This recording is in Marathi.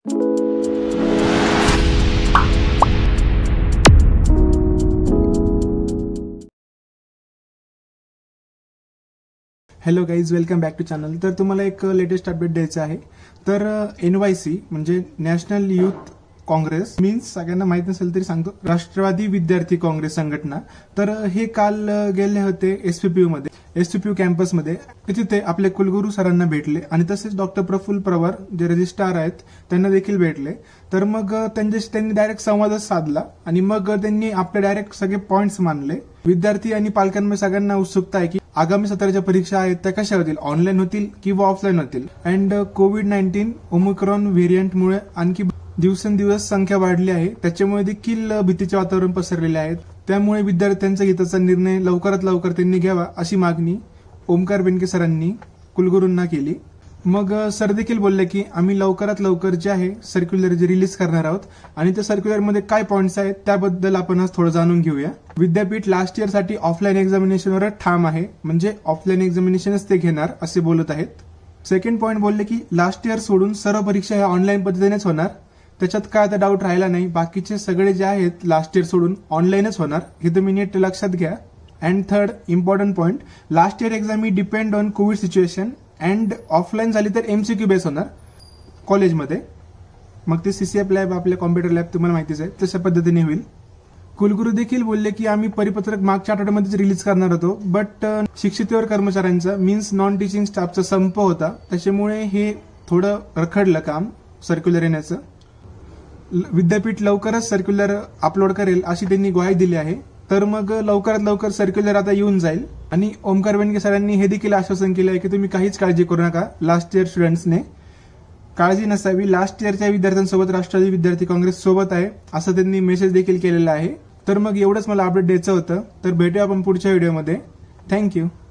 Hello guys, welcome back to channel. तर तुम्हाला एक लेटेस्ट अपडेट द्यायचं आहे। तर NYC म्हणजे नॅशनल युथ काँग्रेस मीन्स सगळ्यांना माहित नसेल तरी सांगतो, राष्ट्रवादी विद्यार्थी काँग्रेस संघटना। तर हे काल गेले होते एसपीपीयू कॅम्पसमध्ये। तिथे आपले कुलगुरू सरांना भेटले आणि तसेच डॉक्टर प्रफुल्ल पवार जे रजिस्ट्रार आहेत त्यांना देखील भेटले। तर मग त्यांच्याशी त्यांनी डायरेक्ट संवादच साधला आणि मग त्यांनी आपले डायरेक्ट सगळे पॉइंट्स मांडले। विद्यार्थी आणि पालकांमध्ये सगळ्यांना उत्सुकता आहे की आगामी सत्राच्या परीक्षा आहेत त्या कशा होतील, ऑनलाईन होतील किंवा ऑफलाईन होतील। अँड कोविड-19 ओमिक्रॉन व्हेरियंटमुळे आणखी दिवसेंदिवस संख्या वाढली आहे, त्याच्यामुळे देखील भीतीचे वातावरण पसरलेले आहेत। त्यामुळे विद्यार्थ्यांच्या हिताचा निर्णय लवकरात लवकर त्यांनी घ्यावा अशी मागणी ओमकार बेनके सरांनी कुलगुरूंना केली। मग सर देखील बोलले की आम्ही लवकरात लवकर जे आहे सर्क्युलर जे रिलीज करणार आहोत आणि त्या सर्क्युलरमध्ये काय पॉइंट्स आहेत त्याबद्दल आपण आज थोडं जाणून घेऊया। विद्यापीठ लास्ट इयर साठी ऑफलाईन एक्झामिनेशनवर ठाम आहे, म्हणजे ऑफलाईन एक्झामिनेशनच ते घेणार असे बोलत आहेत। सेकंड पॉइंट बोलले की लास्ट इयर सोडून सर्व परीक्षा ह्या ऑनलाईन पद्धतीनेच होणार, त्याच्यात काय आता डाऊट राहिला नाही। बाकीचे सगळे जे आहेत लास्ट इयर सोडून ऑनलाईनच होणार, हे तुम्ही नीट लक्षात घ्या। And third important point, last year exam ही depend on covid situation and offline झाली तर MCQ बेस होणार कॉलेजमध्ये। मग ते CCF लॅब, आपल्या कॉम्प्युटर लॅब तुम्हाला माहितीच आहे, तशा पद्धतीने होईल। कुलगुरू देखील बोलले की आम्ही परिपत्रक मागच्या आठवड्यामध्येच रिलीज करणार होतो, बट शिक्षितेतर कर्मचाऱ्यांचा मीन्स नॉन टीचिंग स्टाफचा संप होता, त्याच्यामुळे हे थोडं रखडलं काम सर्क्युलर येण्याचं। विद्यापीठ लवकरच सर्क्युलर अपलोड करेल अशी त्यांनी ग्वाही दिली आहे। तर मग लवकरात लवकर सर्क्युलर आता येऊन जाईल। आणि ओमकार बेनके सरांनी हे देखील आश्वासन केलं आहे की तुम्ही काहीच काळजी करू नका, लास्ट इयर स्टुडंट्सने काळजी नसावी, लास्ट इयरच्या विद्यार्थ्यांसोबत राष्ट्रवादी विद्यार्थी काँग्रेस सोबत आहे असं त्यांनी मेसेज देखील केलेला आहे। तर मग एवढंच मला अपडेट द्यायचं होतं। तर भेटूया आपण पुढच्या व्हिडिओमध्ये। थँक्यू।